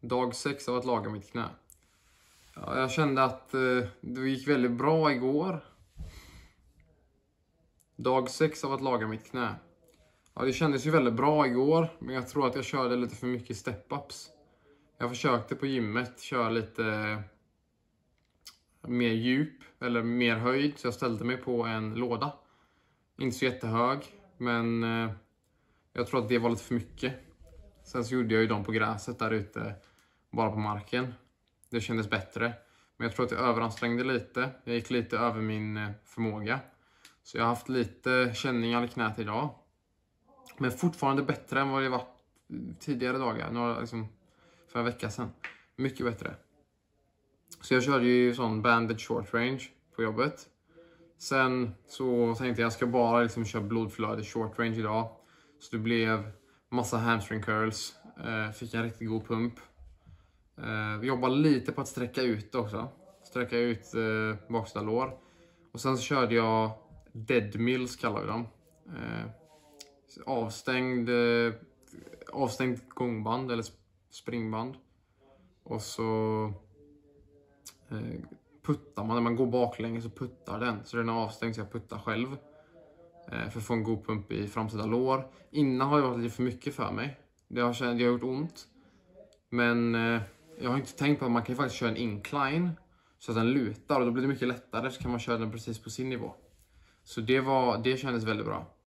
Dag 6 av att laga mitt knä. Ja, jag kände att det gick väldigt bra igår. Dag 6 av att laga mitt knä. Ja, det kändes ju väldigt bra igår, men jag tror att jag körde lite för mycket step-ups. Jag försökte på gymmet köra lite mer djup eller mer höjd, så jag ställde mig på en låda. Inte så jättehög, men jag tror att det var lite för mycket. Sen så gjorde jag ju dem på gräset där ute, bara på marken. Det kändes bättre. Men jag tror att jag överansträngde lite. Jag gick lite över min förmåga. Så jag har haft lite känningar i knät idag. Men fortfarande bättre än vad det var tidigare dagar. Liksom för en vecka sedan. Mycket bättre. Så jag körde ju sån banded short range på jobbet. Sen så tänkte jag ska bara liksom köra blodflöde short range idag. Så det blev massa hamstring curls. Fick en riktigt god pump. Vi jobbar lite på att sträcka ut också. Sträcka ut baksida lår. Och sen så körde jag dead mills kallar vi dem. Avstängd gångband eller springband. Och så puttar man, när man går baklänges så puttar den. Så den är avstängd så jag puttar själv. För att få en god pump i framsida lår. Innan har det varit lite för mycket för mig. Det har gjort ont. Men jag har inte tänkt på att man kan faktiskt köra en incline. Så att den lutar och då blir det mycket lättare. Så kan man köra den precis på sin nivå. Så det kändes väldigt bra.